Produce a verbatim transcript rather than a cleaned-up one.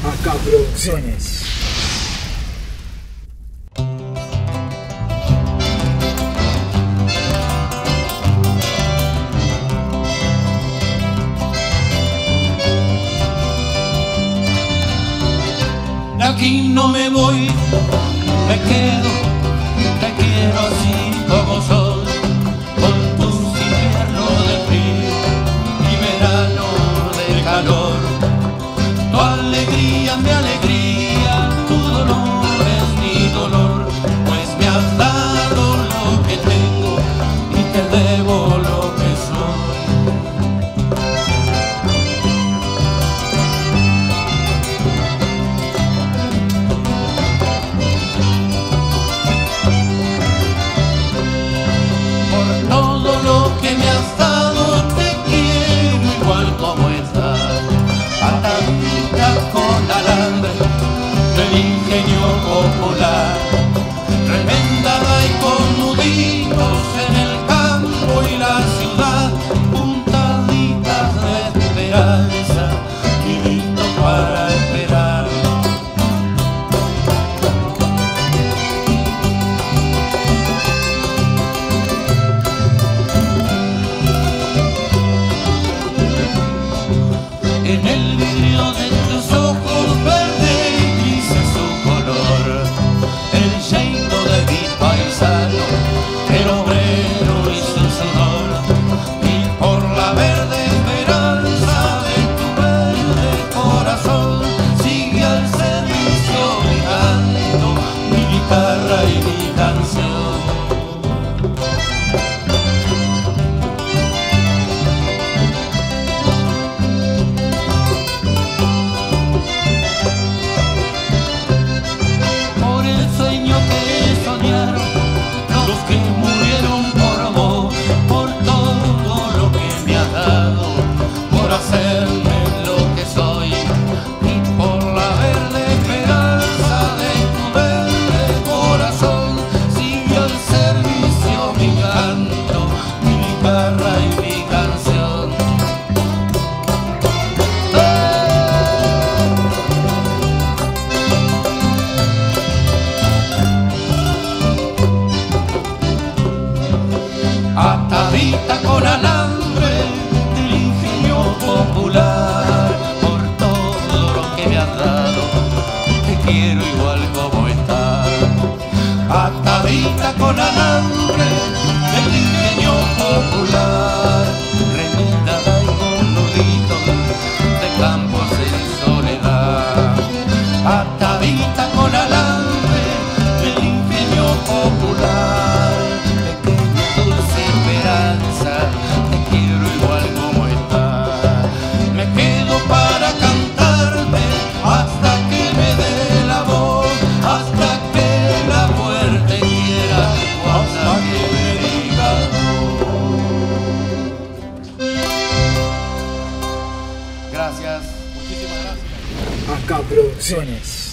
Acá Producciones. De aquí no me voy, me quedo, te quiero así como soy, con tus inviernos de frío y verano de calor. Tu alegría es mi alegría, tu dolor es mi dolor, pues me has dado lo que tengo y te debo lo que soy. Popular, remendada y con nuditos en el campo y la ciudad, puntaditas de esperanza y listo para esperar. En el vidrio de tus ojos verdes el obrero y su sudor, y por la verde esperanza de tu verde corazón sigue al servicio mi canto, mi guitarra y mi canción. Por el sueño que soñaron los que murieron por amor, por todo lo que me has dado, por hacerme lo que soy, y por la verde esperanza de tu verde corazón, sigue al servicio mi canto, mi guitarra y mi canción. Atadita con alambre del ingenio popular, por todo lo que me has dado, te quiero igual como estás. Atadita con alambre del ingenio popular, remendada y con nuditos de campos en soledad. Atadita con alambre del ingenio popular, te quiero igual como está. Me quedo para cantarte hasta que me dé la voz, hasta que la muerte quiera o hasta que me diga no. Gracias, muchísimas gracias. Acá Producciones.